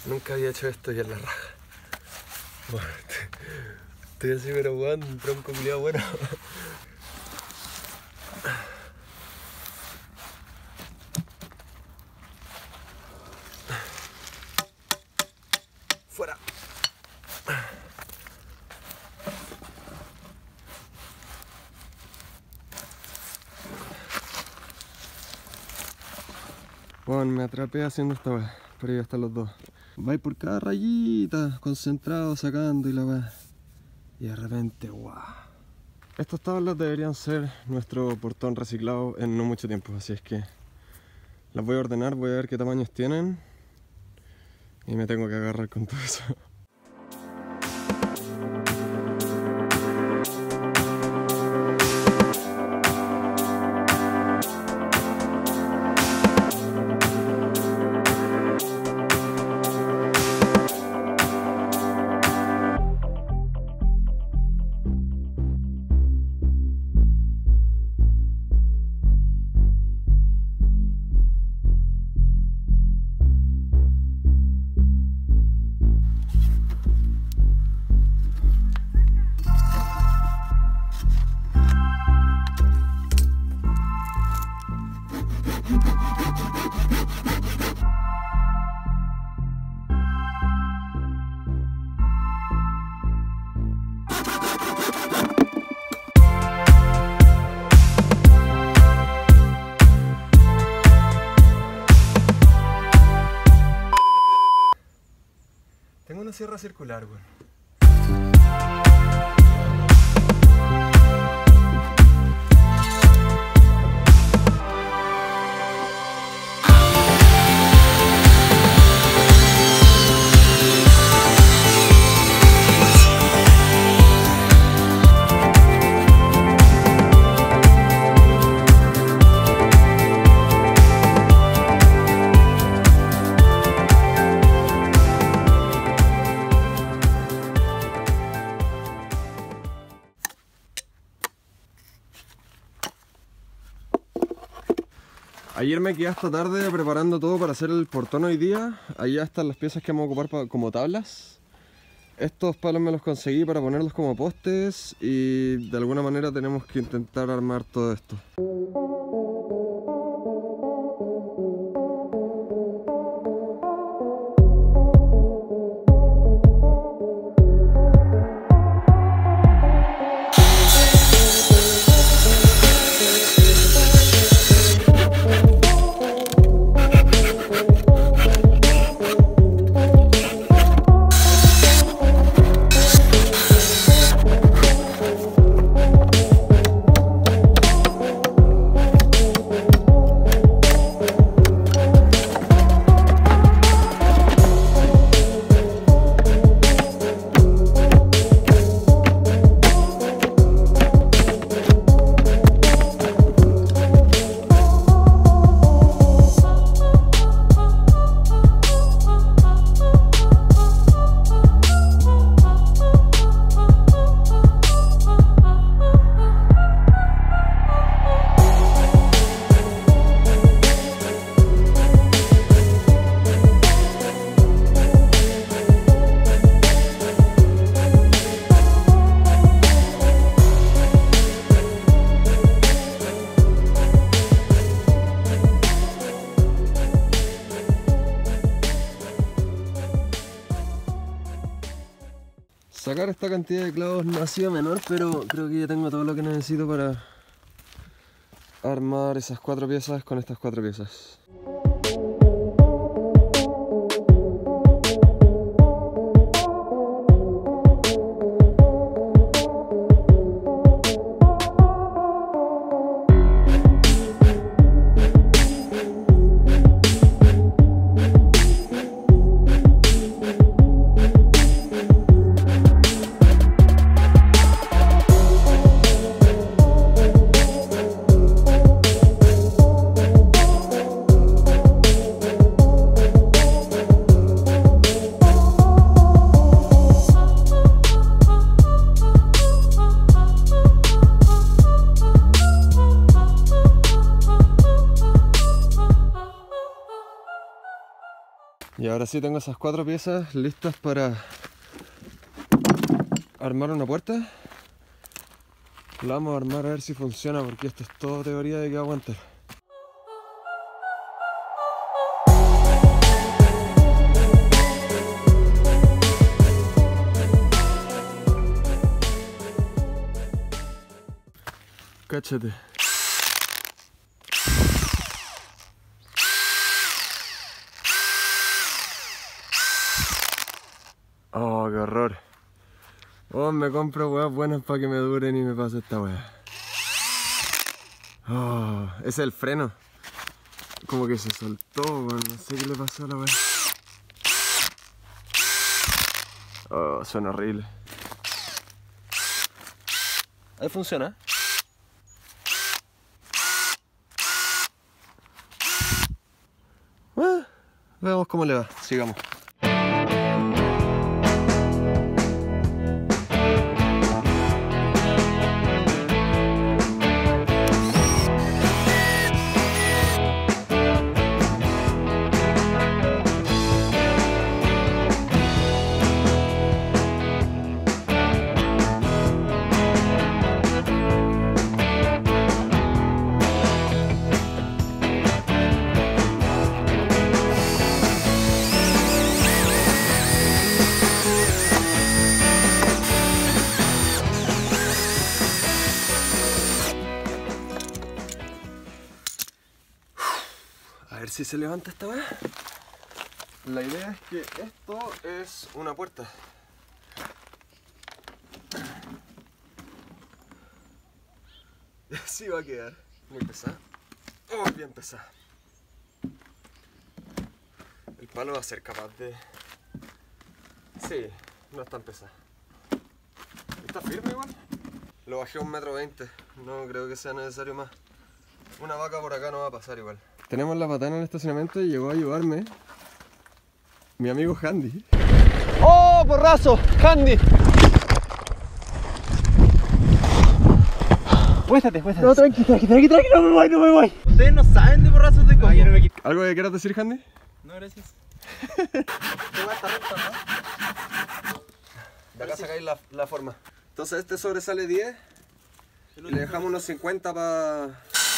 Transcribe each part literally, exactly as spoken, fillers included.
Nunca había hecho esto y en la raja. Bueno, estoy así pero weón, un tronco culiado bueno. Fuera. Bueno, me atrapé haciendo esta weá, pero ya están los dos. Vais por cada rayita, concentrado, sacando y la weá. Y de repente, guau. Estas tablas deberían ser nuestro portón reciclado en no mucho tiempo, así es que las voy a ordenar, voy a ver qué tamaños tienen y me tengo que agarrar con todo eso. Tengo una sierra circular, weón. Ayer me quedé hasta tarde preparando todo para hacer el portón hoy día. Allá están las piezas que vamos a ocupar pa como tablas. Estos palos me los conseguí para ponerlos como postes y de alguna manera tenemos que intentar armar todo esto. Sacar esta cantidad de clavos no ha sido menor, pero creo que ya tengo todo lo que necesito para armar esas cuatro piezas con estas cuatro piezas. Y ahora sí tengo esas cuatro piezas listas para armar una puerta. La vamos a armar a ver si funciona, porque esto es todo teoría de que va a aguantar. Cáchate. Oh, qué horror. Oh, me compro weas buenas para que me duren y me pase esta wea. Oh, ese es el freno. Como que se soltó, weón. No sé qué le pasó a la wea. Oh, suena horrible. Ahí funciona. Bueno, veamos cómo le va. Sigamos. A ver si se levanta esta vez. La idea es que esto es una puerta. Y así va a quedar. Muy pesada. Oh, bien pesada. El palo va a ser capaz de... Sí, no es tan pesada. Está firme igual. Lo bajé a un metro veinte. No creo que sea necesario más. Una vaca por acá no va a pasar igual. Tenemos la patana en el estacionamiento y llegó a ayudarme mi amigo Handy. ¡Oh, porrazo! ¡Handy! Muéstrate, muéstrate. No, tranqui, tranqui, tranqui, tranqui, no me voy, no me voy. Ustedes no saben de porrazos de coco. ¿Algo que quieras decir, Handy? No, gracias. Igual está recto, ¿no? De acá sacáis la, la forma. Entonces este sobresale diez y le dejamos unos cincuenta para...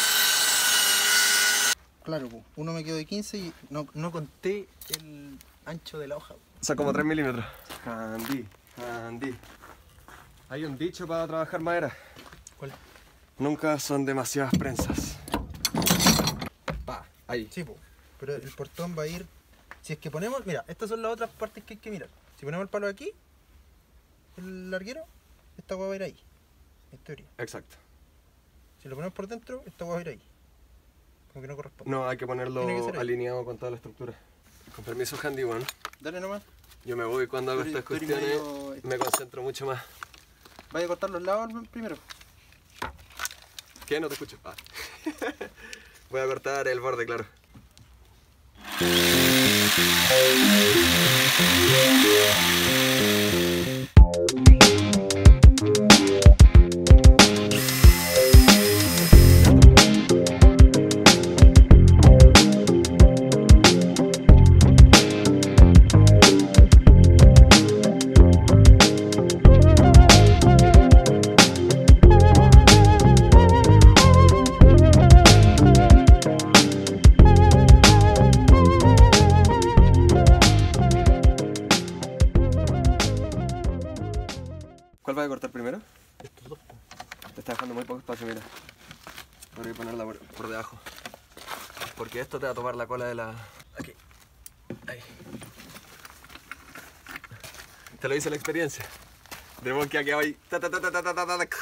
Claro, pues, uno me quedó de quince y no, no conté el ancho de la hoja. O sea, como tres milímetros. Handy, Handy. Hay un dicho para trabajar madera. ¿Cuál? Nunca son demasiadas prensas. Pa, ahí. Sí, pues. Pero el portón va a ir... Si es que ponemos... Mira, estas son las otras partes que hay que mirar. Si ponemos el palo aquí, el larguero, esta hueá va a ir ahí. En teoría. Exacto. Si lo ponemos por dentro, esta hueá va a ir ahí. Como que no corresponde. No, hay que ponerlo Tiene que alineado con toda la estructura. Con permiso, Handy, bueno. Dale nomás. Yo me voy cuando hago Tú estas eres- tú eres cuestiones, medio- me concentro mucho más. Vaya a cortar los lados primero. ¿Qué? No te escucho. Ah. Voy a cortar el borde, claro. ¿Cuál vas a cortar primero? Estos dos. Te está dejando muy poco espacio, mira. Voy a ponerla por, por debajo. Porque esto te va a tomar la cola de la... Aquí. Ahí. Te lo dice la experiencia. De vos que ha quedado ahí. Ta, ta, ta, ta, ta, ta, ta, ta.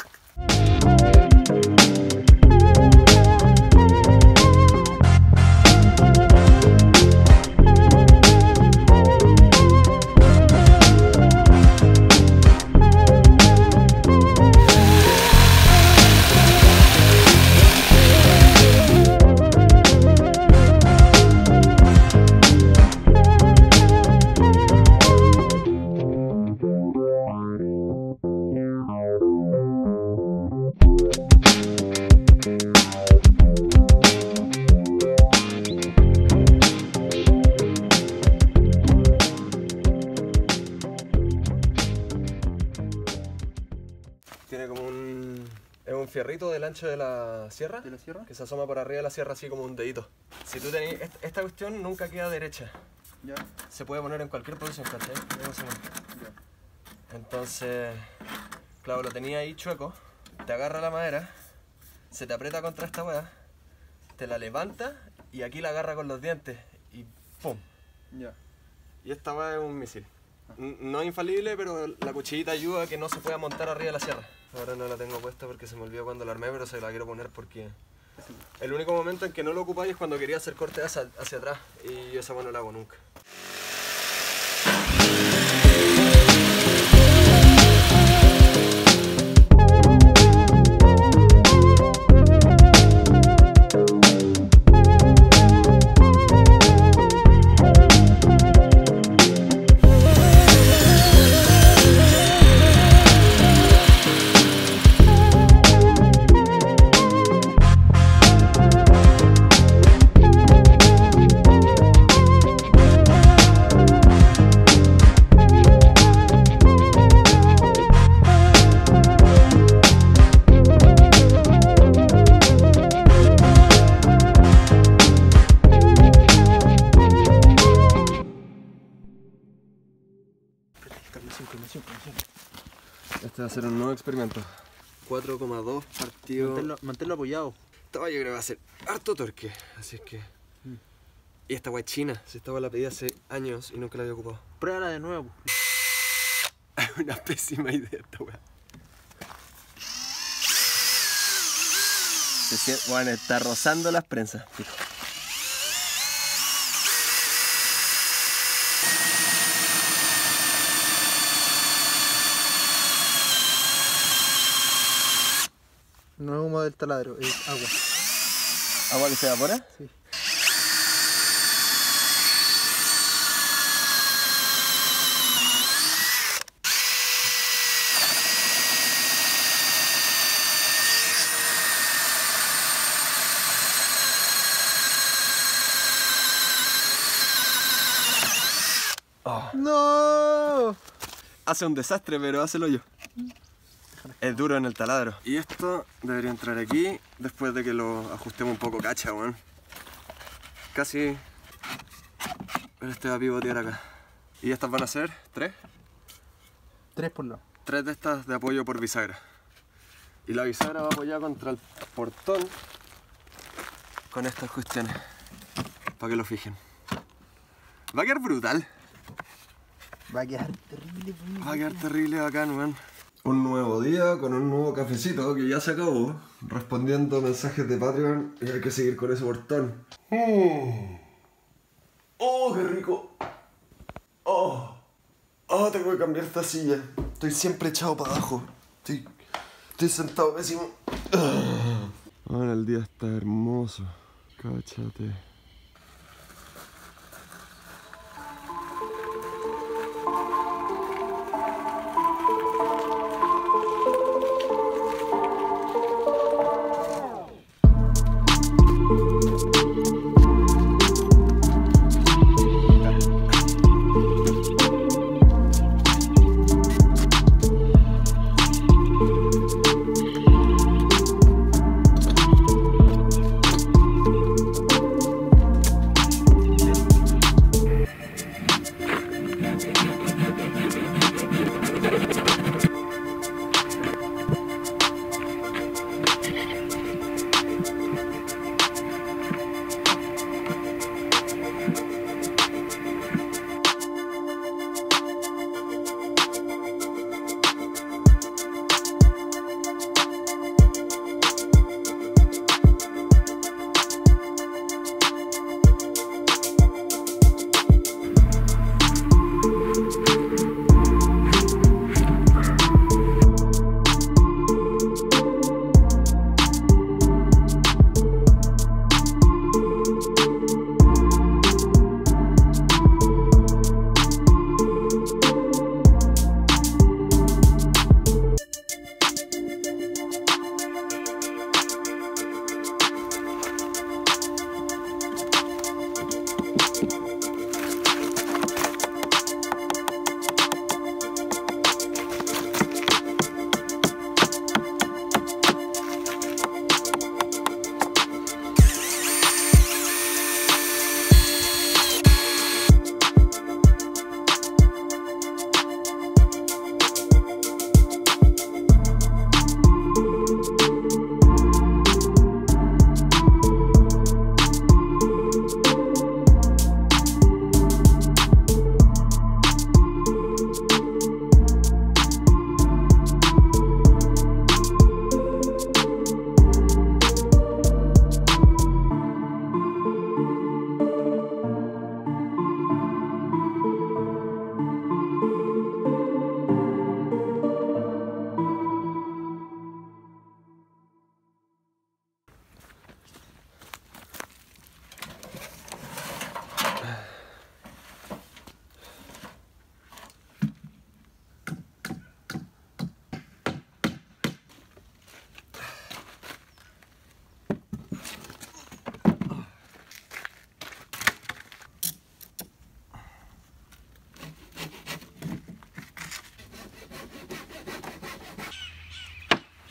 fierrito del ancho de la sierra, ¿De la sierra? que se asoma por arriba de la sierra así como un dedito. Si tú tenés, esta, esta cuestión nunca queda derecha. Ya. Se puede poner en cualquier posición, ¿cachai? Ya. Entonces, claro, lo tenía ahí chueco, te agarra la madera, se te aprieta contra esta weá, te la levanta y aquí la agarra con los dientes y ¡pum! Ya. Y esta weá es un misil. N- No es infalible, pero la cuchillita ayuda a que no se pueda montar arriba de la sierra. Ahora no la tengo puesta porque se me olvidó cuando la armé, pero se la quiero poner porque el único momento en que no lo ocupáis es cuando quería hacer corte hacia, hacia atrás y esa weá no la hago nunca. Este va a ser un nuevo experimento. cuatro coma dos partido. Manténlo, manténlo apoyado. Esta weá yo creo que va a ser harto torque, así es que. Mm. Y esta weá es china, si esta weá la pedí hace años y nunca la había ocupado. Pruébala de nuevo. Es una pésima idea esta weá. Se siente, bueno, está rozando las prensas, fijo. No es humo del taladro, es agua. ¿Agua que se evapora? Sí. Oh. ¡No! Hace un desastre, pero hácelo yo. Es duro en el taladro. Y esto debería entrar aquí después de que lo ajustemos un poco, cacha, weón. Casi. Pero este va a pivotear acá. Y estas van a ser tres. Tres por lado. Tres de estas de apoyo por bisagra. Y la bisagra va apoyada contra el portón con estas cuestiones. Para que lo fijen. Va a quedar brutal. Va a quedar terrible. bonito. Va a quedar terrible bacán, weón. Un nuevo día con un nuevo cafecito que ya se acabó. Respondiendo mensajes de Patreon y hay que seguir con ese portón. Mm. ¡Oh, qué rico! ¡Oh! ¡Oh, tengo que cambiar esta silla! Estoy siempre echado para abajo. Estoy, estoy sentado pésimo. Ahora el día está hermoso. Cáchate.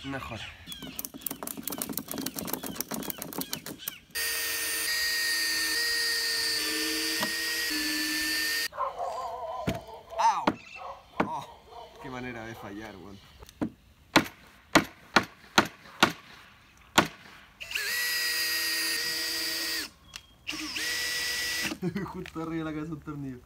mejor. ¡Au! Oh, qué manera de fallar, weón. Justo arriba de la cabeza un tornillo.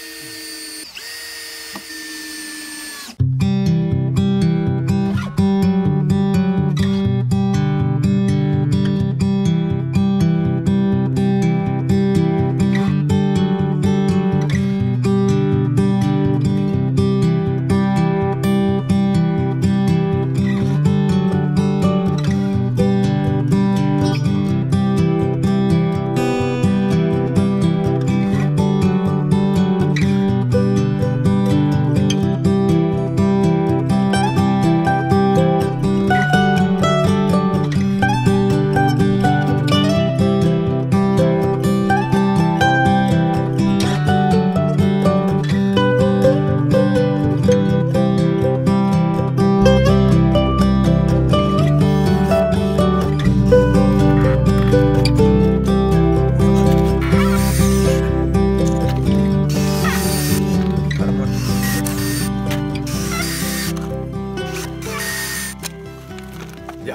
Ya.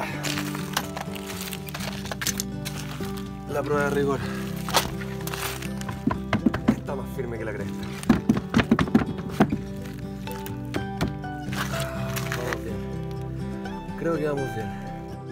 La prueba de rigor. Está más firme que la cresta. Vamos bien. Creo que vamos bien.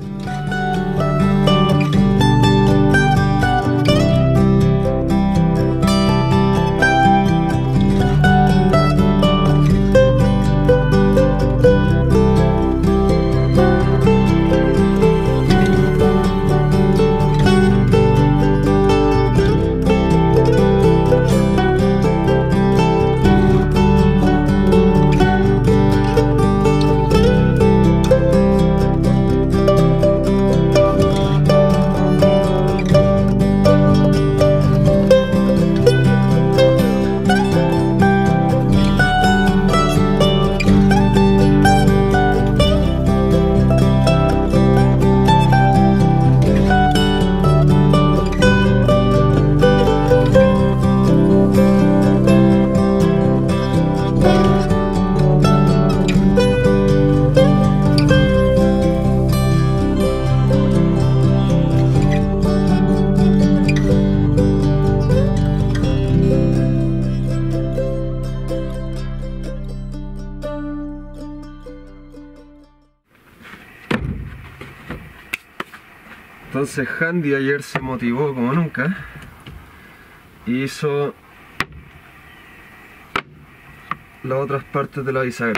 Entonces Handy ayer se motivó como nunca y hizo las otras partes de la bisagra.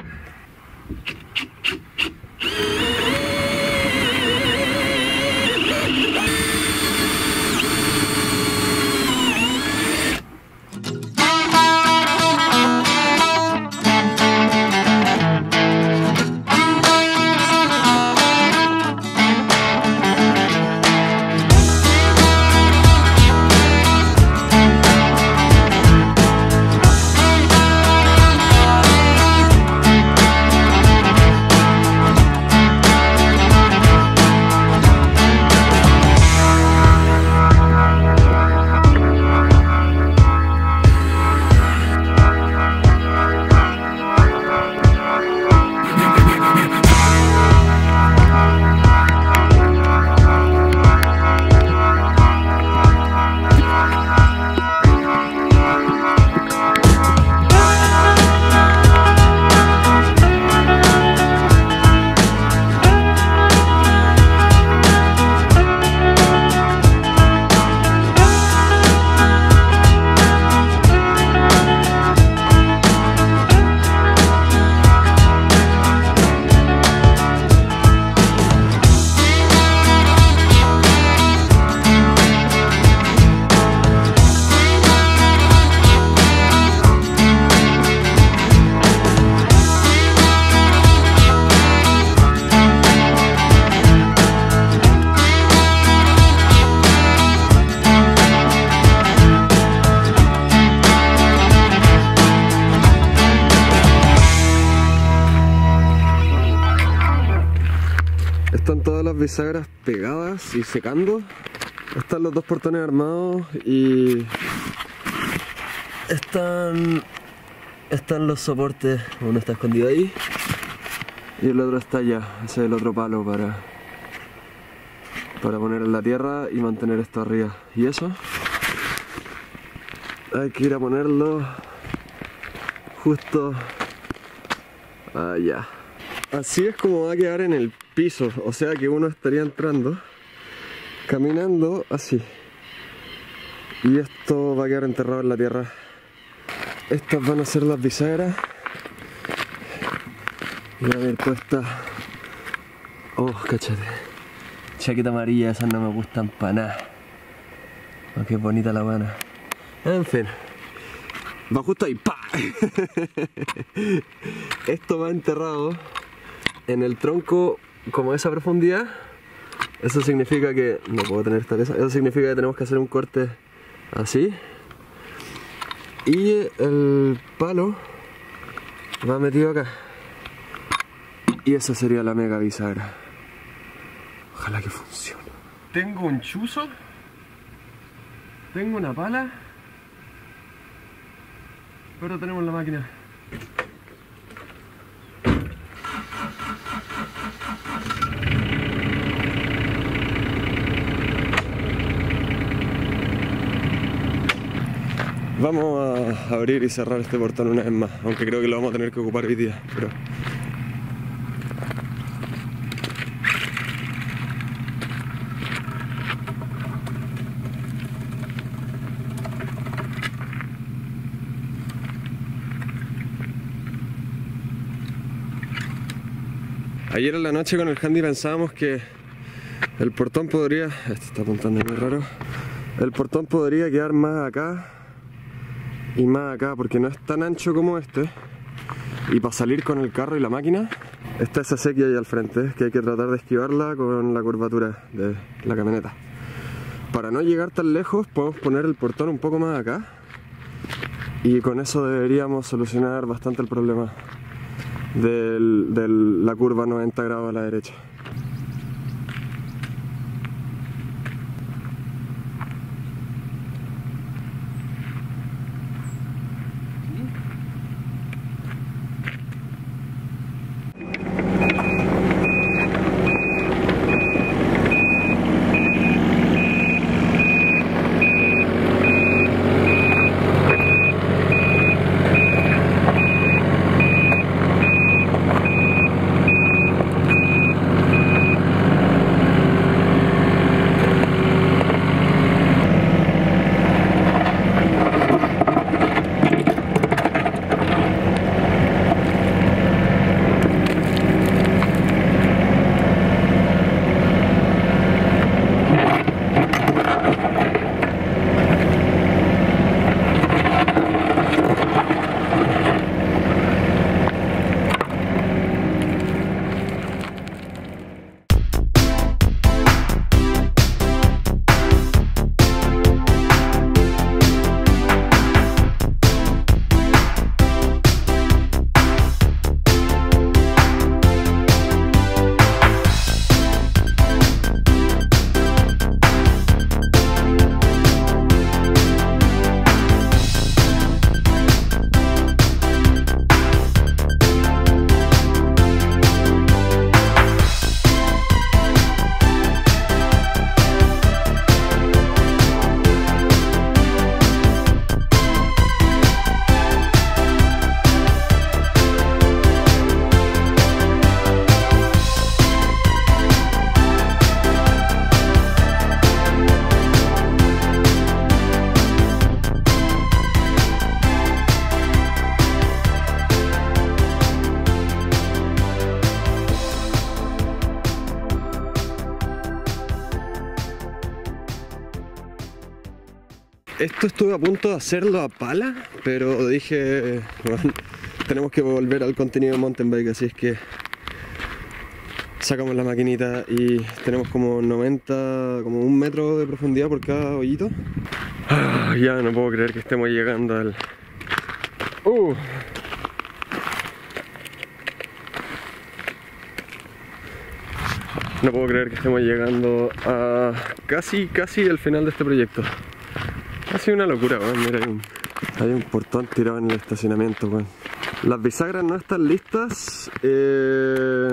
las bisagras pegadas y secando. Están los dos portones armados y están, están los soportes. Uno está escondido ahí y el otro está allá. Ese es el otro palo para, para poner en la tierra y mantener esto arriba. Y eso hay que ir a ponerlo justo allá. Así es como va a quedar en el piso, o sea que uno estaría entrando caminando así y esto va a quedar enterrado en la tierra. Estas van a ser las bisagras y a ver puesta. Oh, cachate, chaqueta amarilla, esas no me gustan para nada. Oh, qué bonita la buena. En fin, va justo ahí, ¡pa! Esto va enterrado en el tronco como a esa profundidad. Eso significa que no puedo tener esta pieza. Eso significa que tenemos que hacer un corte así y el palo va metido acá y esa sería la mega bisagra. Ojalá que funcione. Tengo un chuzo, tengo una pala, pero tenemos la máquina. Vamos a abrir y cerrar este portón una vez más, aunque creo que lo vamos a tener que ocupar hoy día, pero... Ayer en la noche con el handy pensábamos que el portón podría... Este está apuntando muy raro. El portón podría quedar más acá y más acá porque no es tan ancho como este. Y para salir con el carro y la máquina está esa sequía ahí al frente, que hay que tratar de esquivarla con la curvatura de la camioneta. Para no llegar tan lejos podemos poner el portón un poco más acá y con eso deberíamos solucionar bastante el problema de la curva noventa grados a la derecha. Esto estuve a punto de hacerlo a pala, pero dije, bueno, tenemos que volver al contenido de mountain bike, así es que sacamos la maquinita y tenemos como noventa, como un metro de profundidad por cada hoyito. Ah, ya no puedo creer que estemos llegando al... Uh. No puedo creer que estemos llegando a casi, casi el final de este proyecto. Ha sido una locura, weón. Mira, hay un, hay un portón tirado en el estacionamiento, weón. Las bisagras no están listas. Eh,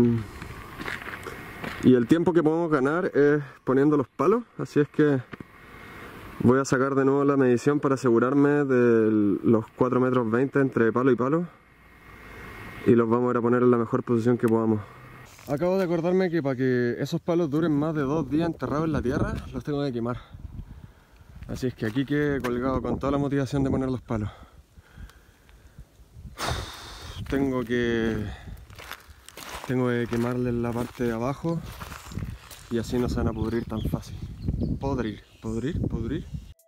y el tiempo que podemos ganar es poniendo los palos. Así es que voy a sacar de nuevo la medición para asegurarme de los cuatro metros veinte entre palo y palo. Y los vamos a ir a poner en la mejor posición que podamos. Acabo de acordarme que para que esos palos duren más de dos días enterrados en la tierra, los tengo que quemar. Así es que aquí quedé colgado con toda la motivación de poner los palos. Tengo que... Tengo que quemarles la parte de abajo y así no se van a pudrir tan fácil. Podrir, podrir, podrir.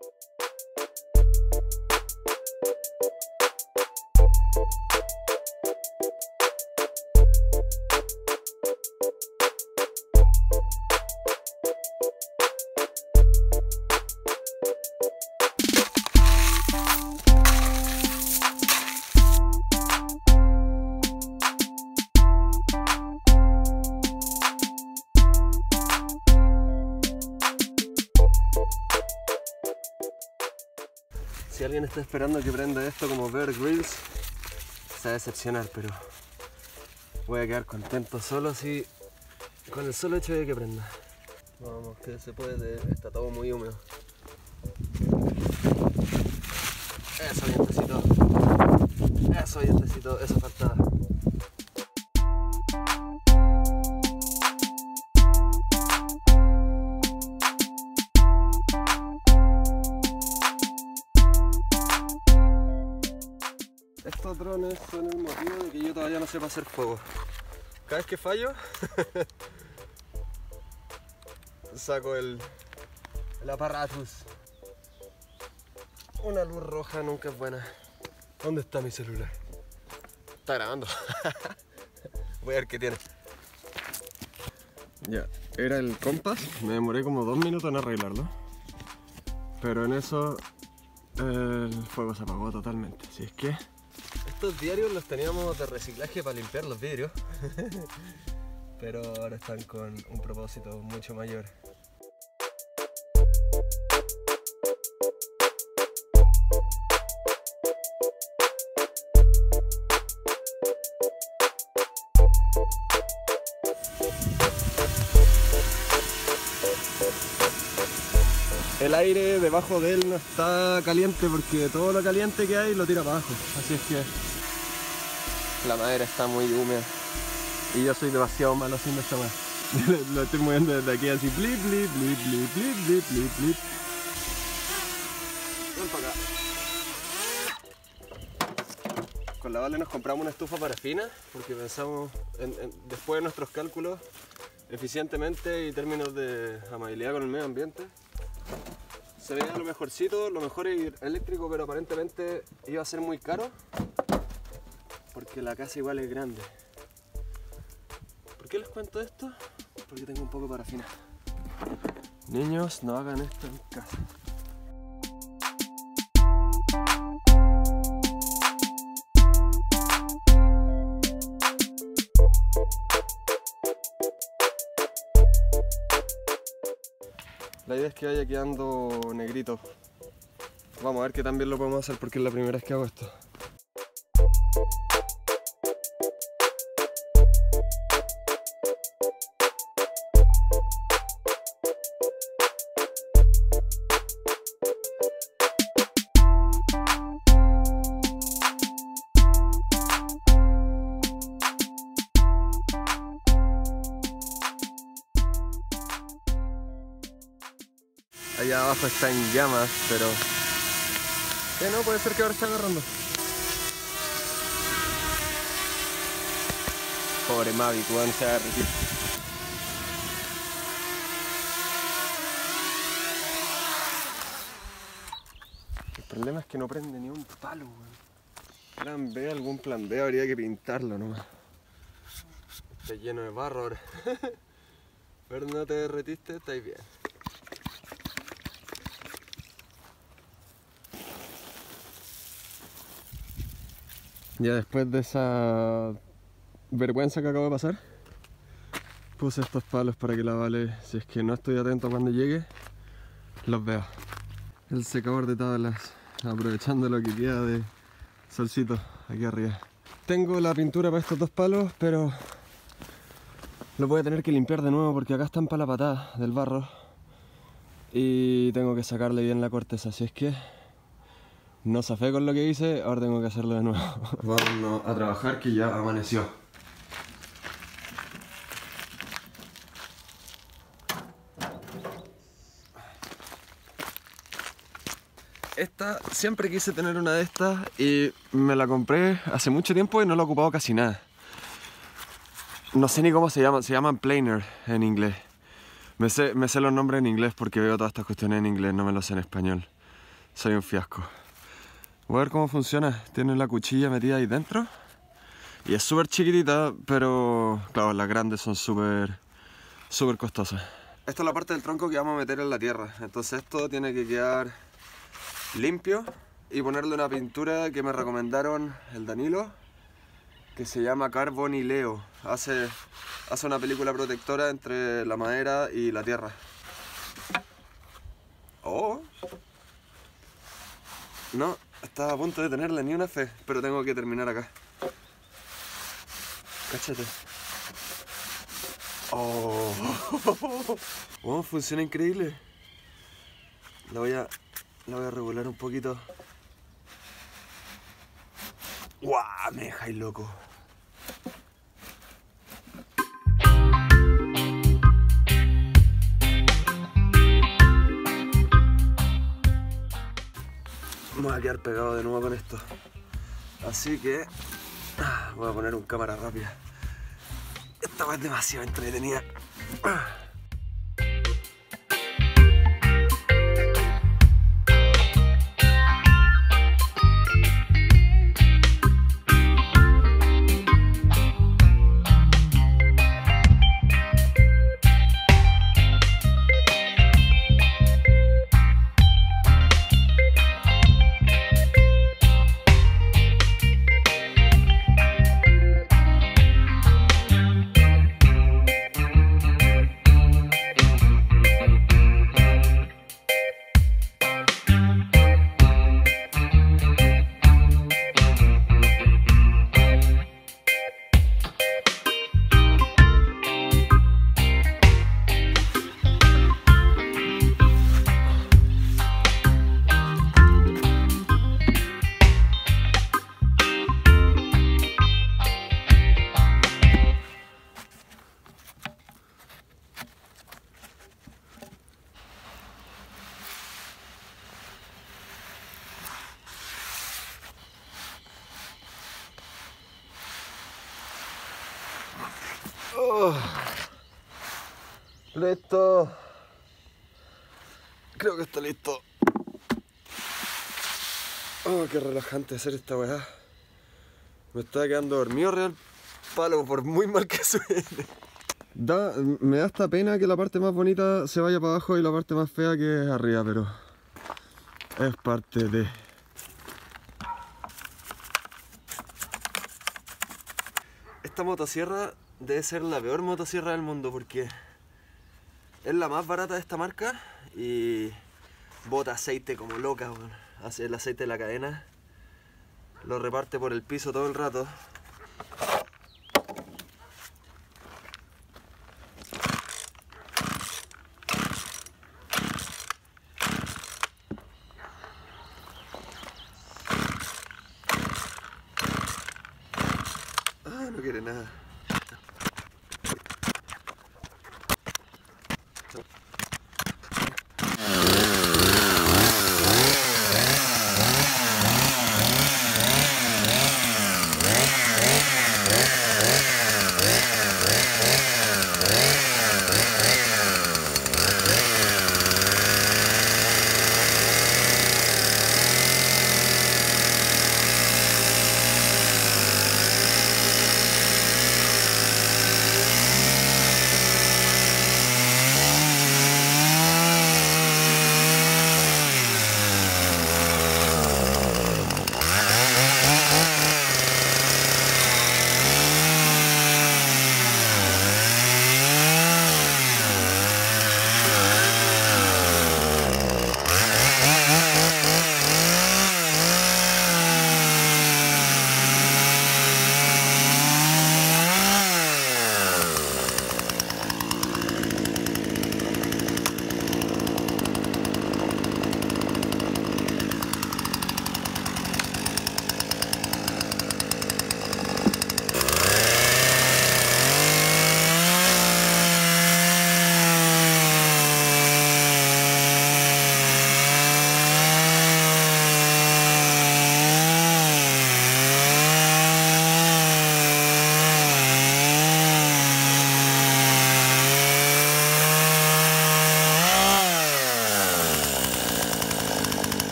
Si alguien está esperando que prenda esto como Bear Grylls, se va a decepcionar, pero voy a quedar contento solo así con el solo hecho de que prenda. Vamos, que se puede, está todo muy húmedo. Eso, vientecito. Eso, vientecito, eso faltaba. Estos drones son el motivo de que yo todavía no sepa hacer fuego. Cada vez que fallo, saco el, el aparatus. Una luz roja nunca es buena. ¿Dónde está mi celular? Está grabando. Voy a ver qué tiene. Ya, era el compás. Me demoré como dos minutos en arreglarlo. Pero en eso el fuego se apagó totalmente. Así es que estos diarios los teníamos de reciclaje para limpiar los vidrios, pero ahora están con un propósito mucho mayor. El aire debajo de él no está caliente porque todo lo caliente que hay lo tira para abajo, así es que la madera está muy húmeda y yo soy demasiado malo haciendo esta madera. Lo estoy moviendo desde aquí así, blip, blip, blip, blip, blip, blip, blip, blip. Ven para acá. Con la Vale nos compramos una estufa parafina porque pensamos, en, en, después de nuestros cálculos, eficientemente y términos de amabilidad con el medio ambiente, se veía lo mejorcito, lo mejor eléctrico, pero aparentemente iba a ser muy caro porque la casa igual es grande. ¿Por qué les cuento esto? Porque tengo un poco de parafina. Niños, no hagan esto en casa. La idea es que vaya quedando negrito. Vamos a ver que también lo podemos hacer porque es la primera vez que hago esto. Allá abajo está en llamas, pero que no, puede ser que ahora está agarrando. Pobre Mavic, weón, se va a derretir. El problema es que no prende ni un palo, weón. Plan B, algún plan B, habría que pintarlo nomás. Está lleno de barro ahora. Pero no te derretiste, estáis bien. Ya después de esa vergüenza que acabo de pasar, puse estos palos para que la Vale, si es que no estoy atento cuando llegue, los vea. El secador de tablas, aprovechando lo que queda de solcito aquí arriba. Tengo la pintura para estos dos palos, pero lo voy a tener que limpiar de nuevo porque acá están para la patada del barro y tengo que sacarle bien la corteza, así es que no zafé con lo que hice, ahora tengo que hacerlo de nuevo. Vamos a trabajar que ya amaneció. Esta, siempre quise tener una de estas y me la compré hace mucho tiempo y no la he ocupado casi nada. No sé ni cómo se llaman, se llaman planer en inglés. Me sé, me sé los nombres en inglés porque veo todas estas cuestiones en inglés, no me los sé en español. Soy un fiasco. Voy a ver cómo funciona. Tiene la cuchilla metida ahí dentro. Y es súper chiquitita, pero claro, las grandes son súper, súper costosas. Esta es la parte del tronco que vamos a meter en la tierra. Entonces esto tiene que quedar limpio y ponerle una pintura que me recomendaron el Danilo, que se llama Carbonileo. Hace, hace una película protectora entre la madera y la tierra. Oh. No, estaba a punto de tenerle ni una fe, pero tengo que terminar acá. Cáchate. Oh. Oh, funciona increíble. La voy a, la voy a regular un poquito. ¡Guau! Me dejáis loco. Me voy a quedar pegado de nuevo con esto. Así que voy a poner un cámara rápida. Esta es demasiado entretenida. Oh, listo. Creo que está listo. Oh, qué relajante hacer esta weá. Me estaba quedando dormido real palo por muy mal que suene. Da, me da esta pena que la parte más bonita se vaya para abajo y la parte más fea que es arriba, pero es parte de... Esta motosierra debe ser la peor motosierra del mundo porque es la más barata de esta marca y bota aceite como loca, bueno. Hace el aceite de la cadena, lo reparte por el piso todo el rato. Ah, no quiere nada.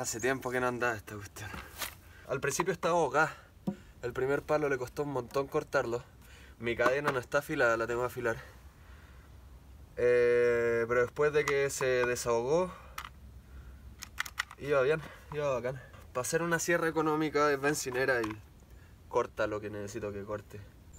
Hace tiempo que no andaba esta cuestión. Al principio estaba ahogada. El primer palo le costó un montón cortarlo. Mi cadena no está afilada, la tengo que afilar. Eh, pero después de que se desahogó, iba bien, iba bacán. Para hacer una sierra económica es bencinera y corta lo que necesito que corte.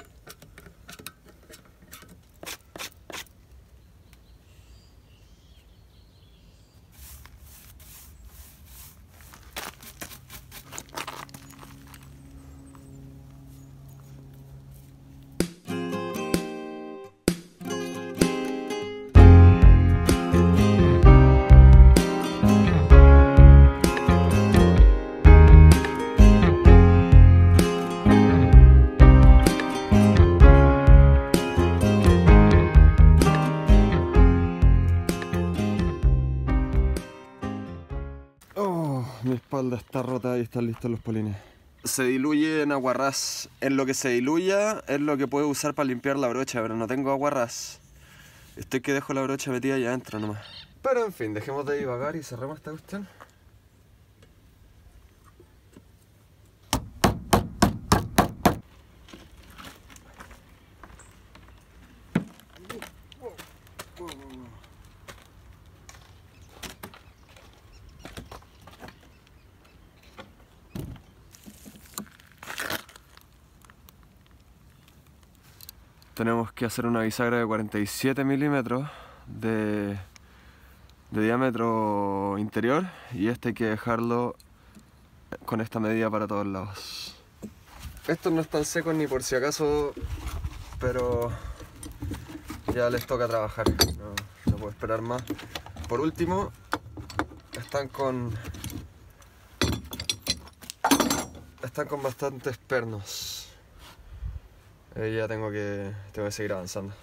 Mi espalda está rota y están listos los polines. Se diluye en aguarrás. En lo que se diluya es lo que puedo usar para limpiar la brocha, pero no tengo aguarrás. Estoy que dejo la brocha metida allá adentro nomás. Pero en fin, dejemos de divagar y cerremos esta cuestión. Tenemos que hacer una bisagra de cuarenta y siete milímetros de, de diámetro interior y este hay que dejarlo con esta medida para todos lados. Estos no están secos ni por si acaso, pero ya les toca trabajar, no, no puedo esperar más. Por último, están con, están con bastantes pernos. Eh, ya tengo que, tengo que seguir avanzando.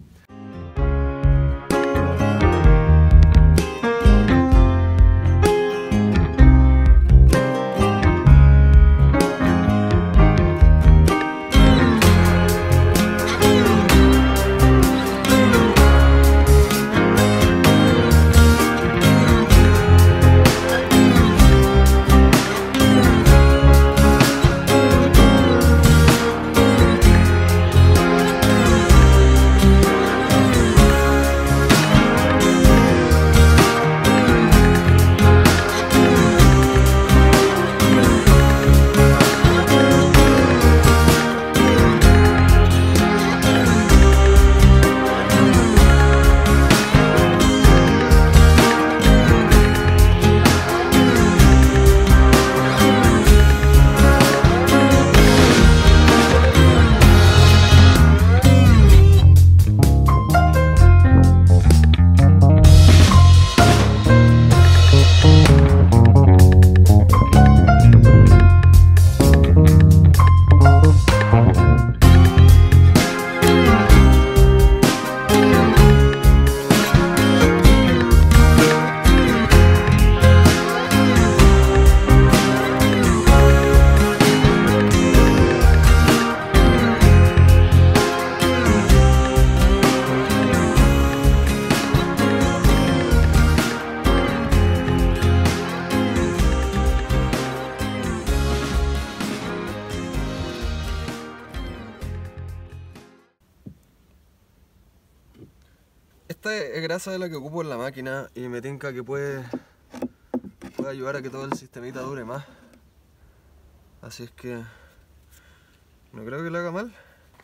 Esta es grasa de la que ocupo en la máquina y me tinca que puede, puede ayudar a que todo el sistemita dure más. Así es que no creo que lo haga mal.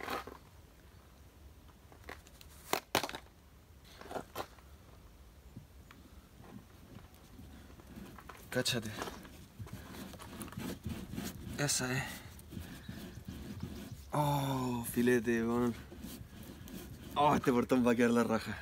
Cáchate. Esa es. Oh, filete, weón. Oh, este portón va a quedar la raja.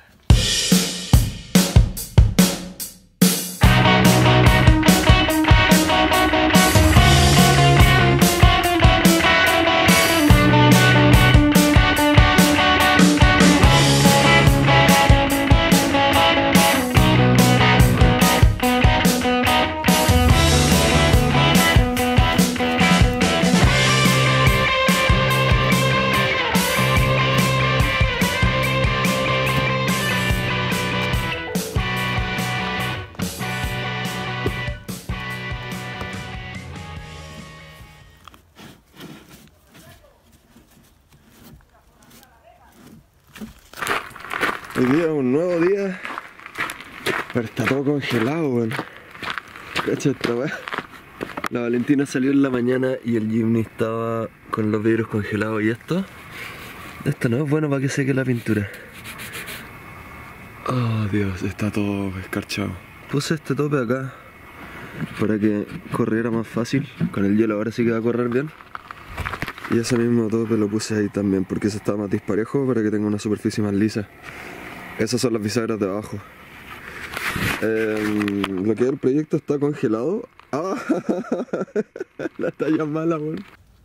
Hoy día es un nuevo día, pero está todo congelado, weón. Cacha esta weá. La Valentina salió en la mañana y el Jimmy estaba con los vidrios congelados. ¿Y esto? Esto no es bueno para que seque la pintura. Oh Dios, está todo escarchado. Puse este tope acá para que corriera más fácil. Con el hielo ahora sí que va a correr bien. Y ese mismo tope lo puse ahí también porque ese estaba más disparejo para que tenga una superficie más lisa. Esas son las bisagras de abajo. Eh, lo que es el proyecto está congelado. ¡Ah! La talla mala, weón.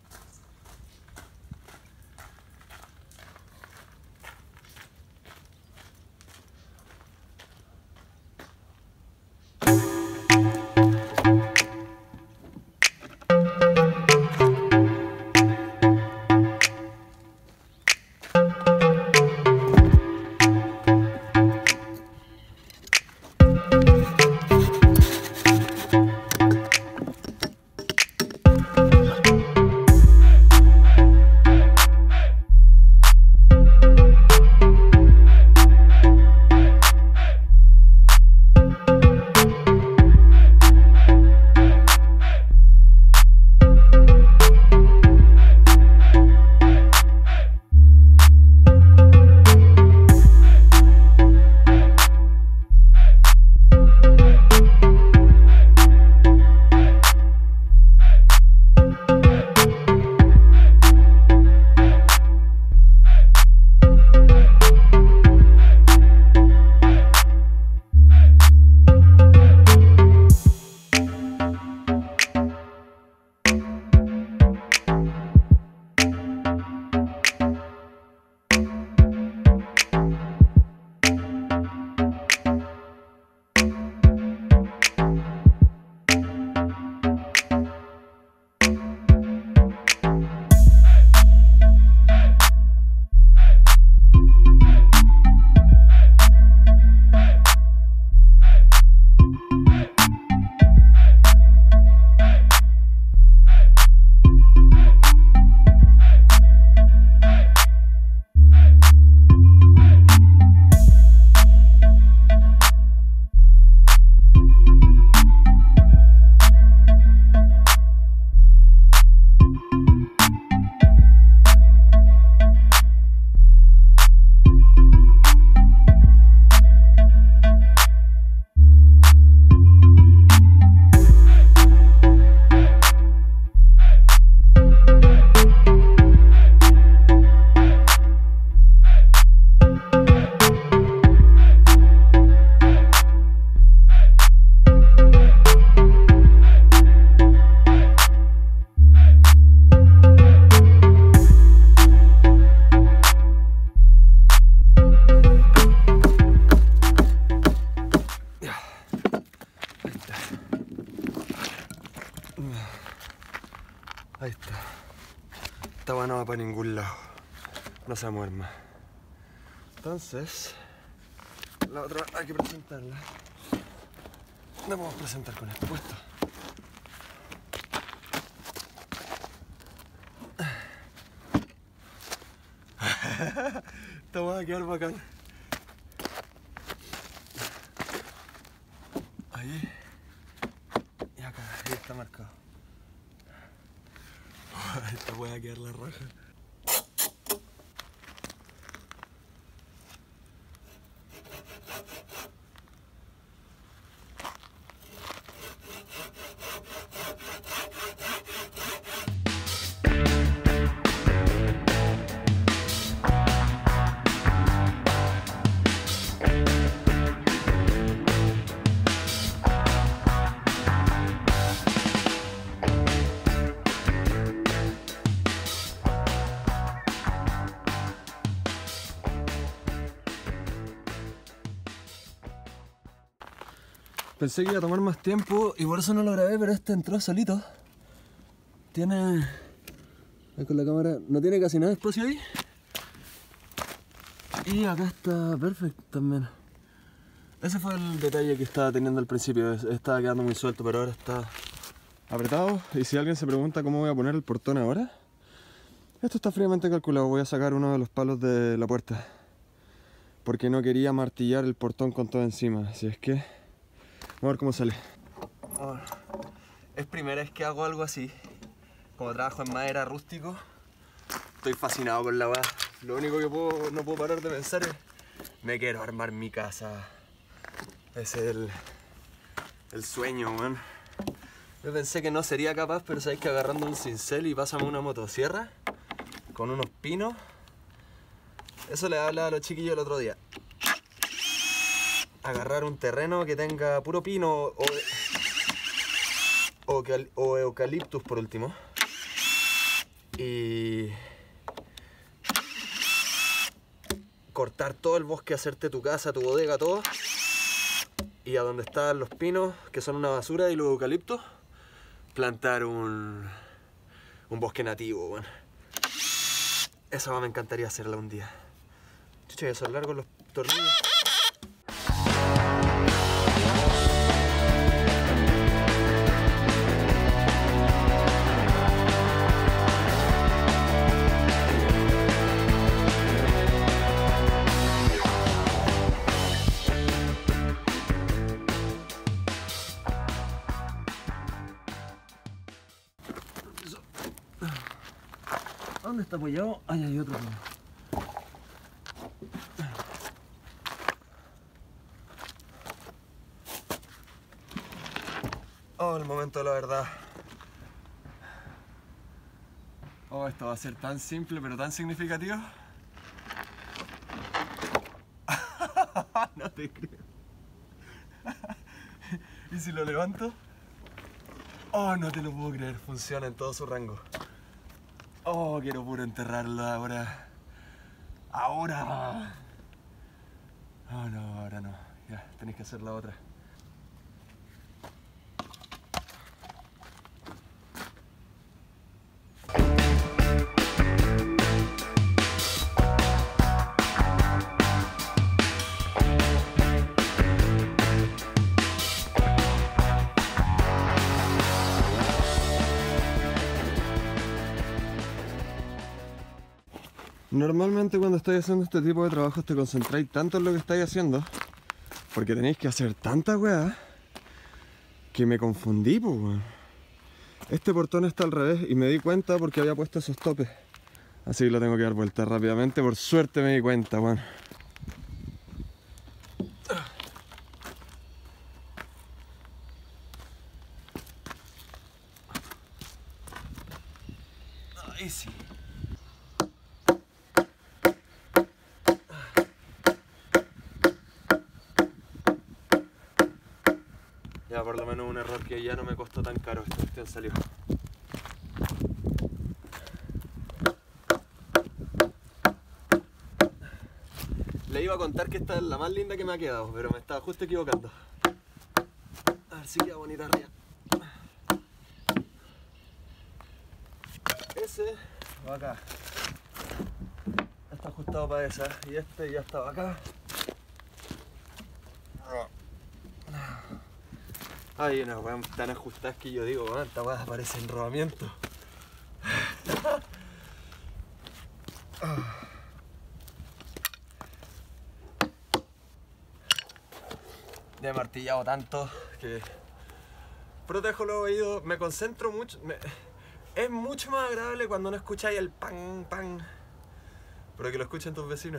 Ahí está. Esta weá no va para ningún lado. No se va a mover más. Entonces, la otra hay que presentarla. La podemos presentar con esto puesto. Esta weá va a quedar bacán. Ahí. Y acá, ahí está marcado. Esta weá va a quedar la raja. Pensé que iba a tomar más tiempo y por eso no lo grabé, pero este entró solito. Tiene... ahí con la cámara, no tiene casi nada de espacio ahí. Y acá está perfecto también. Ese fue el detalle que estaba teniendo al principio, estaba quedando muy suelto, pero ahora está apretado. Y si alguien se pregunta cómo voy a poner el portón ahora, esto está fríamente calculado. Voy a sacar uno de los palos de la puerta porque no quería martillar el portón con todo encima. Así es que vamos a ver cómo sale. Oh, es primera vez que hago algo así. Como trabajo en madera rústico, estoy fascinado con la weá. Lo único que puedo, no puedo parar de pensar es me quiero armar mi casa. Es el, el sueño, man. Yo pensé que no sería capaz, pero sabéis que agarrando un cincel y pásame una motosierra con unos pinos. Eso le hablaba a los chiquillos el otro día. Agarrar un terreno que tenga puro pino o, o, o eucaliptus por último. Y cortar todo el bosque, hacerte tu casa, tu bodega, todo. Y a donde están los pinos, que son una basura, y los eucaliptos, plantar un, un bosque nativo, bueno. Eso me encantaría hacerla un día. Chucha, que son largos los tornillos. ¿Dónde está apoyado? Ay, hay otro. Oh, el momento de la verdad. Oh, esto va a ser tan simple pero tan significativo. No te creo. ¿Y si lo levanto? Oh, no te lo puedo creer, funciona en todo su rango. Oh, quiero puro enterrarlo ahora. Ahora. Oh, no, ahora no. Ya, tenéis que hacer la otra. Normalmente cuando estáis haciendo este tipo de trabajos te concentráis tanto en lo que estáis haciendo, porque tenéis que hacer tanta weá, que me confundí, pues, weón. Este portón está al revés y me di cuenta porque había puesto esos topes. Así que lo tengo que dar vuelta rápidamente, por suerte me di cuenta, weón. Ahí sí. Ya, por lo menos un error que ya no me costó tan caro. Esta cuestión salió. Le iba a contar que esta es la más linda que me ha quedado, pero me estaba justo equivocando. A ver si queda bonita arriba. Ese va acá. Está ajustado para esa. Y este ya estaba acá. Hay una weá tan ajustadas que yo digo, weón, esta weá parece enrobamiento. Ya he martillado tanto que protejo los oídos, me concentro mucho. Me... Es mucho más agradable cuando no escucháis el pan, pan, pero que lo escuchen tus vecinos.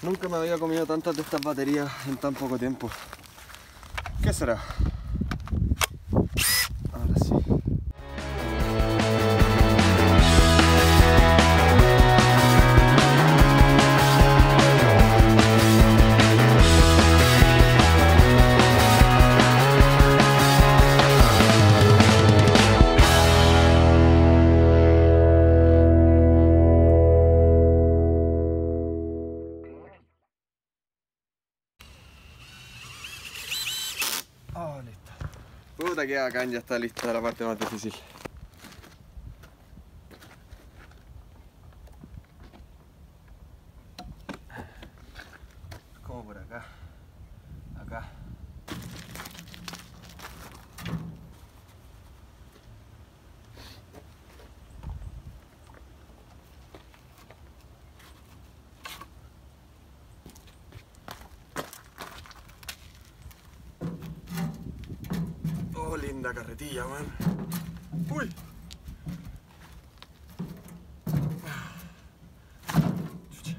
Nunca me había comido tantas de estas baterías en tan poco tiempo. ¿Qué será? Ahora sí. Oh, listo. Puta que bacán, ya está lista la parte más difícil. Como por acá. Acá. Oh, linda carretilla, man. Uy. Chucha.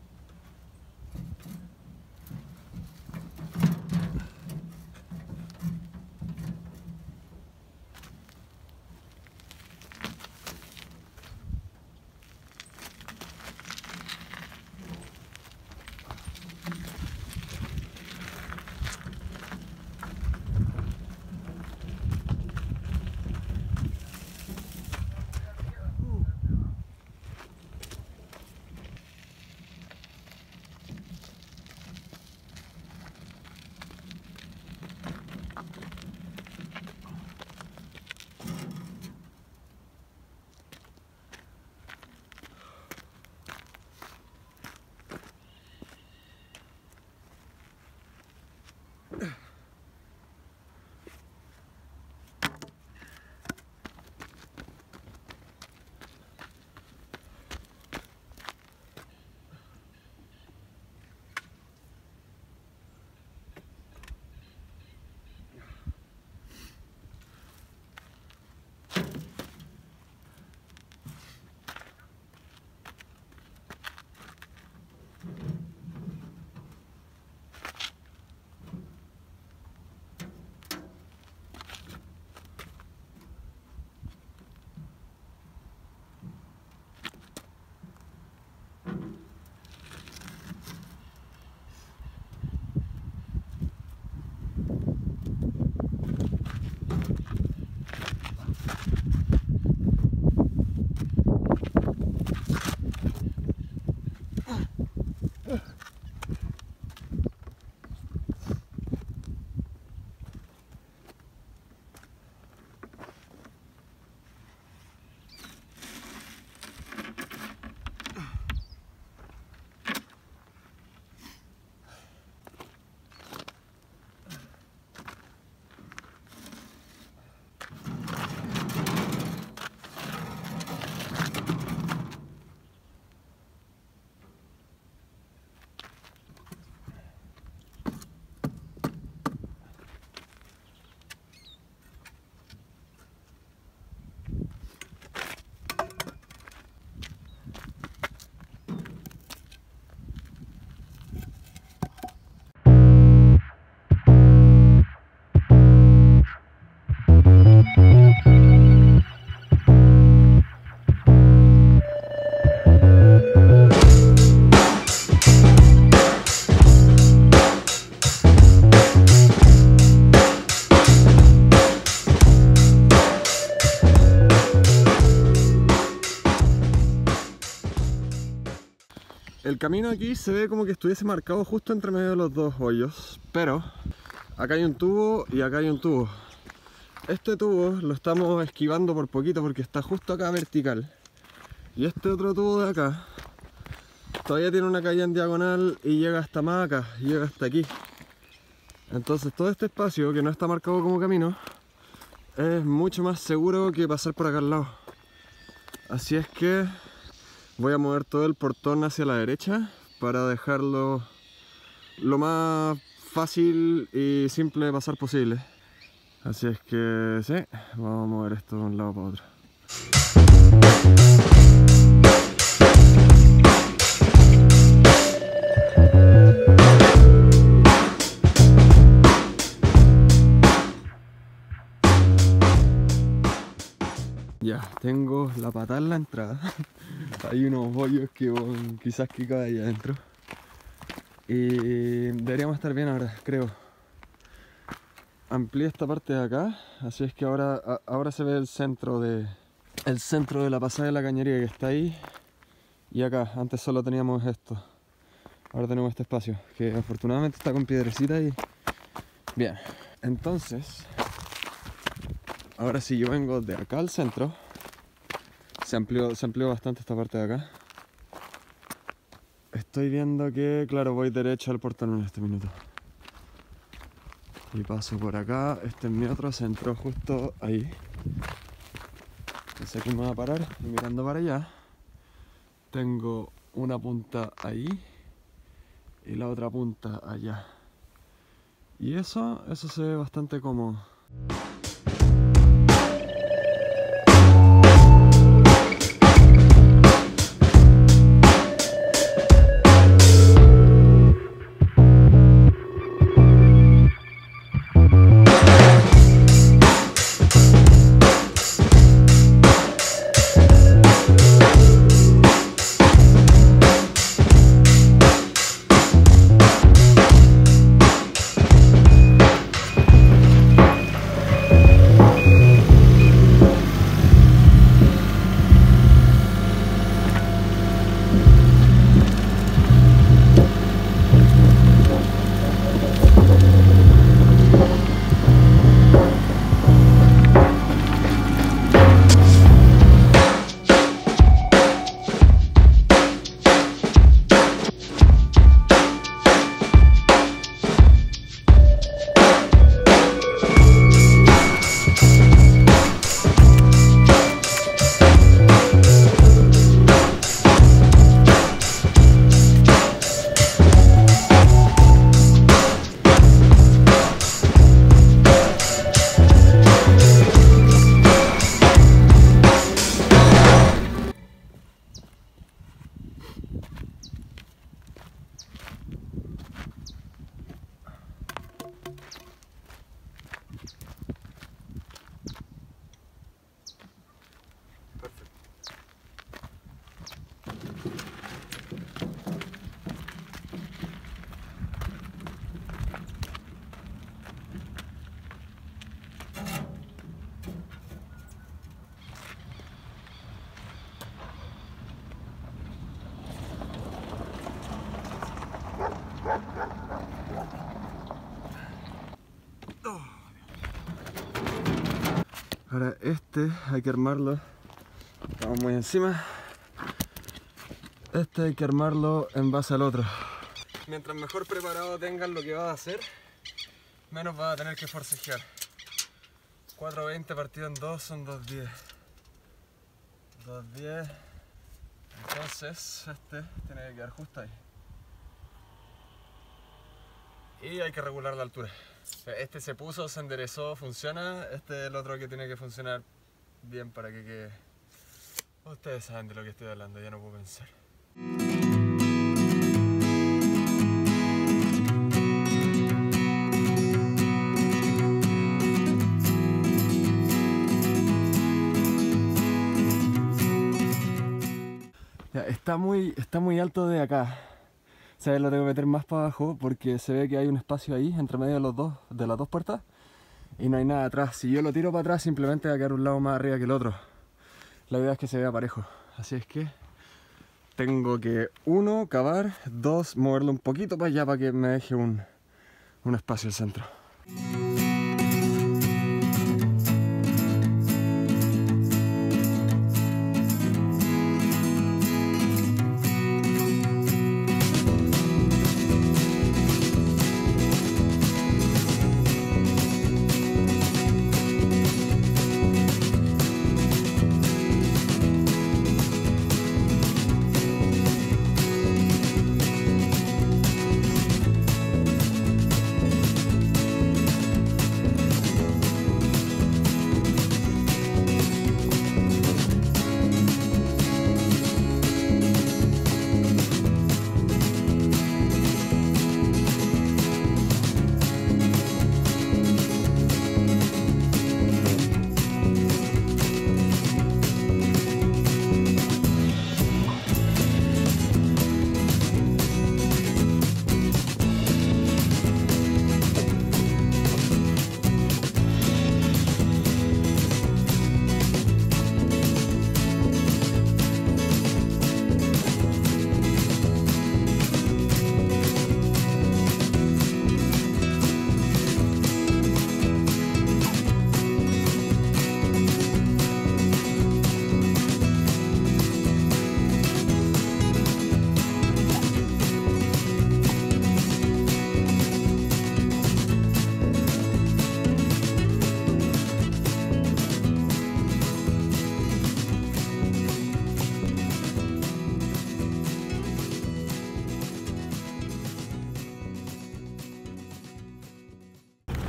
El camino aquí se ve como que estuviese marcado justo entre medio de los dos hoyos, pero acá hay un tubo y acá hay un tubo. Este tubo lo estamos esquivando por poquito porque está justo acá vertical. Y este otro tubo de acá todavía tiene una caída en diagonal y llega hasta más acá, llega hasta aquí. Entonces todo este espacio que no está marcado como camino es mucho más seguro que pasar por acá al lado. Así es que voy a mover todo el portón hacia la derecha para dejarlo lo más fácil y simple de pasar posible. Así es que sí, vamos a mover esto de un lado para otro. Ya, tengo la patada en la entrada. Hay unos bollos que bon, quizás que cae ahí adentro. Y deberíamos estar bien ahora, creo. Amplié esta parte de acá, así es que ahora, a, ahora se ve el centro de el centro de la pasada de la cañería que está ahí. Y acá, antes solo teníamos esto. Ahora tenemos este espacio, que afortunadamente está con piedrecita y... Bien, entonces... Ahora si yo vengo de acá al centro, se amplió, se amplió bastante esta parte de acá. Estoy viendo que, claro, voy derecho al portón en este minuto. Y paso por acá, este es mi otro centro, justo ahí. Entonces aquí me voy a parar y mirando para allá. Tengo una punta ahí y la otra punta allá. Y eso, eso se ve bastante cómodo. Ahora este hay que armarlo, estamos muy encima, este hay que armarlo en base al otro. Mientras mejor preparado tengan lo que vas a hacer, menos vas a tener que forcejear. cuatro veinte partido en dos son dos diez. dos diez, entonces este tiene que quedar justo ahí. Y hay que regular la altura. Este se puso, se enderezó, funciona. Este es el otro que tiene que funcionar bien para que quede. Ustedes saben de lo que estoy hablando, ya no puedo pensar. Ya, está muy, está muy alto de acá. O sea, lo tengo que meter más para abajo porque se ve que hay un espacio ahí entre medio de, los dos, de las dos puertas y no hay nada atrás. Si yo lo tiro para atrás simplemente va a quedar un lado más arriba que el otro. La idea es que se vea parejo. Así es que tengo que, uno, cavar, dos, moverlo un poquito para allá para que me deje un, un espacio al centro.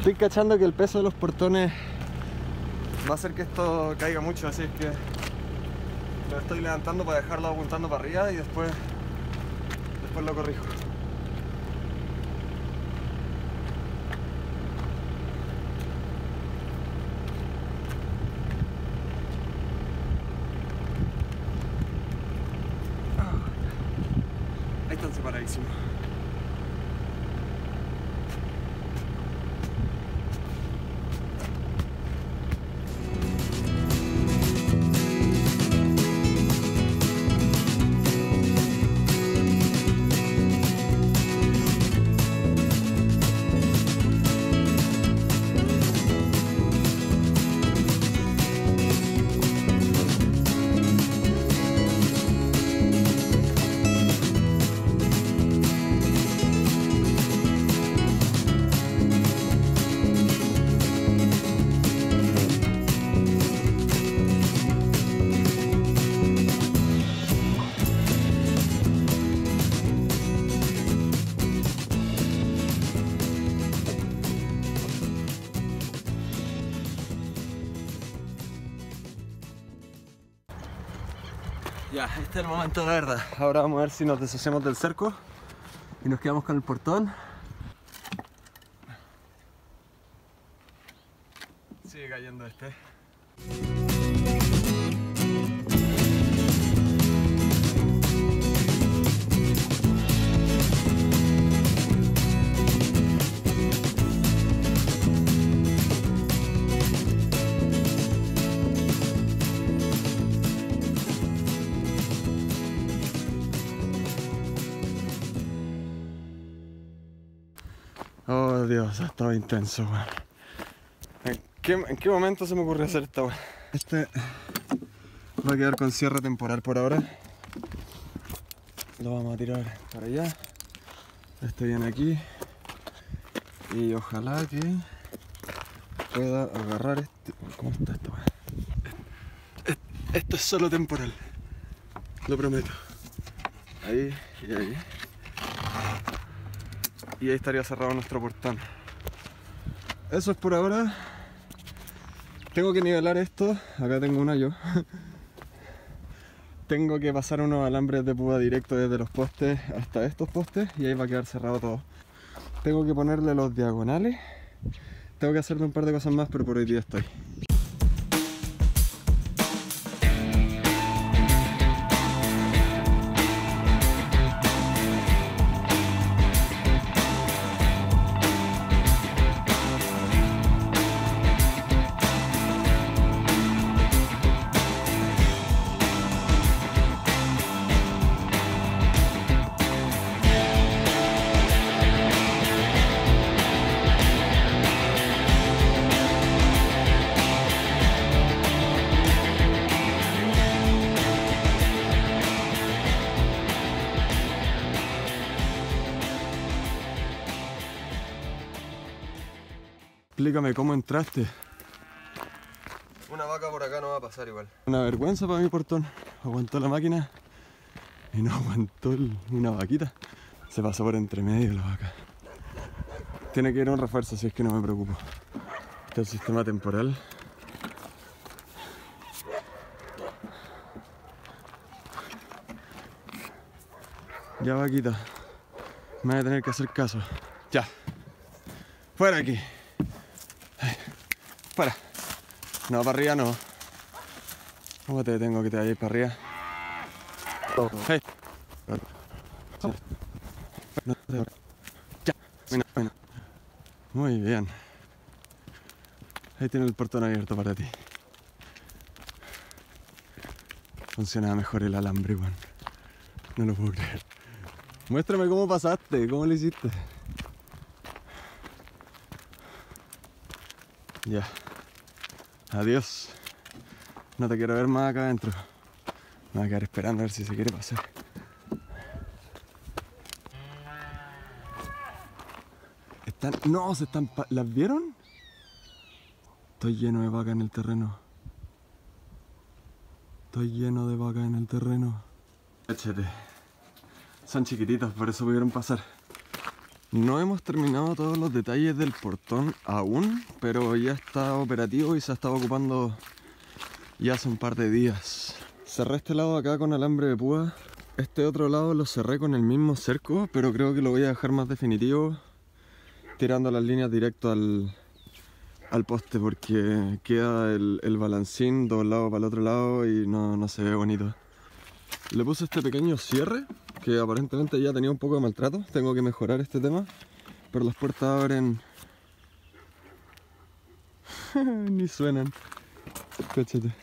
Estoy cachando que el peso de los portones va a hacer que esto caiga mucho, así es que lo estoy levantando para dejarlo apuntando para arriba y después, después lo corrijo. Ahí están separadísimos. Ya, este es el momento de la verdad. Ahora vamos a ver si nos deshacemos del cerco y nos quedamos con el portón. Sigue cayendo este. Oh Dios, ha estado intenso, weón. ¿En qué, ¿En qué momento se me ocurrió hacer esta weón? Este va a quedar con cierre temporal por ahora. Lo vamos a tirar para allá. Este viene aquí. Y ojalá que pueda agarrar este. ¿Cómo está esto, weón? Esto es solo temporal. Lo prometo. Ahí y ahí. Y ahí estaría cerrado nuestro portón. Eso es por ahora. Tengo que nivelar esto. Acá tengo un hoyo. Tengo que pasar unos alambres de púa directo desde los postes hasta estos postes y ahí va a quedar cerrado todo. Tengo que ponerle los diagonales. Tengo que hacerle un par de cosas más, pero por hoy día estoy. Explícame cómo entraste. Una vaca por acá no va a pasar igual. Una vergüenza para mi portón. Aguantó la máquina y no aguantó el, una vaquita. Se pasó por entre medio la vaca. Tiene que ir a un refuerzo, si es que no me preocupo. Este es el sistema temporal. Ya, vaquita. Me voy a tener que hacer caso. Ya. Fuera aquí. Para. No, para arriba no. ¿Cómo te tengo que te vayas para arriba? Hey. Ya. Bueno, bueno. Muy bien. Ahí tiene el portón abierto para ti. Funciona mejor el alambre, weón. No lo puedo creer. Muéstrame cómo pasaste, cómo lo hiciste. Ya. Adiós. No te quiero ver más acá adentro. Me voy a quedar esperando a ver si se quiere pasar. Están... No, se están... Pa... ¿Las vieron? Estoy lleno de vacas en el terreno. Estoy lleno de vacas en el terreno. Échate. Son chiquititos, por eso pudieron pasar. No hemos terminado todos los detalles del portón aún, pero ya está operativo y se ha estado ocupando ya hace un par de días. Cerré este lado acá con alambre de púa. Este otro lado lo cerré con el mismo cerco, pero creo que lo voy a dejar más definitivo, tirando las líneas directo al, al poste, porque queda el, el balancín doblado para el otro lado y no, no se ve bonito. Le puse este pequeño cierre, que aparentemente ya tenía un poco de maltrato. Tengo que mejorar este tema, pero las puertas abren... ni suenan. Cáchate.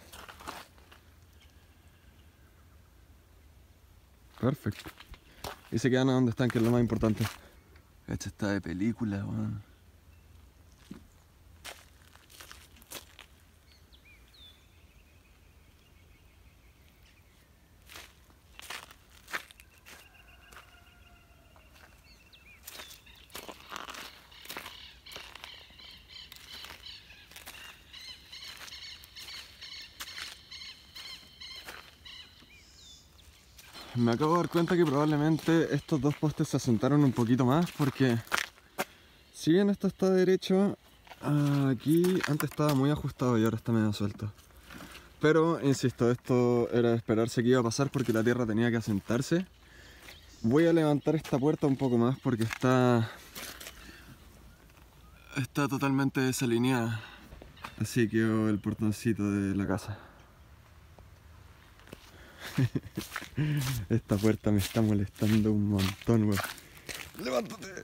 Perfecto. Y se quedan a donde están, que es lo más importante. Esta está de película, weón. Me acabo de dar cuenta que probablemente estos dos postes se asentaron un poquito más, porque si bien esto está derecho, aquí antes estaba muy ajustado y ahora está medio suelto. Pero, insisto, esto era de esperarse que iba a pasar porque la tierra tenía que asentarse. Voy a levantar esta puerta un poco más porque está, está totalmente desalineada. Así quedó el portoncito de la casa. Esta puerta me está molestando un montón, weón. ¡Levántate!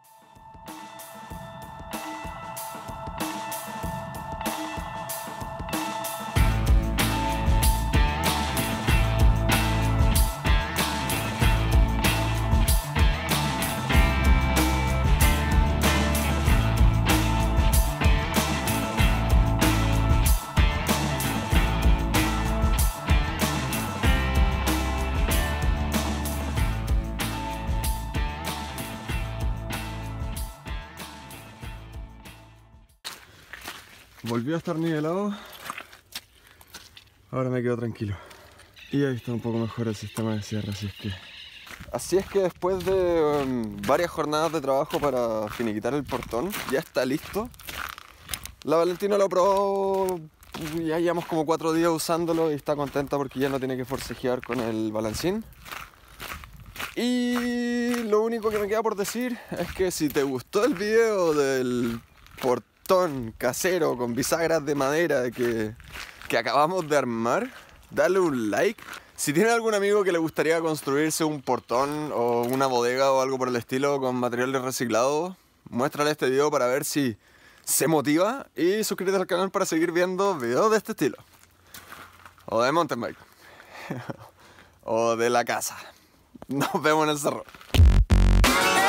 Volvió a estar nivelado. Ahora me quedo tranquilo. Y ahí está un poco mejor el sistema de cierre, así es que... Así es que después de um, varias jornadas de trabajo para finiquitar el portón, ya está listo. La Valentina lo probó, ya llevamos como cuatro días usándolo y está contenta porque ya no tiene que forcejear con el balancín. Y lo único que me queda por decir es que si te gustó el video del portón casero con bisagras de madera que, que acabamos de armar, dale un like. Si tiene algún amigo que le gustaría construirse un portón o una bodega o algo por el estilo con materiales reciclados, muéstrale este video para ver si se motiva, y suscríbete al canal para seguir viendo videos de este estilo, o de mountain bike o de la casa. Nos vemos en el cerro.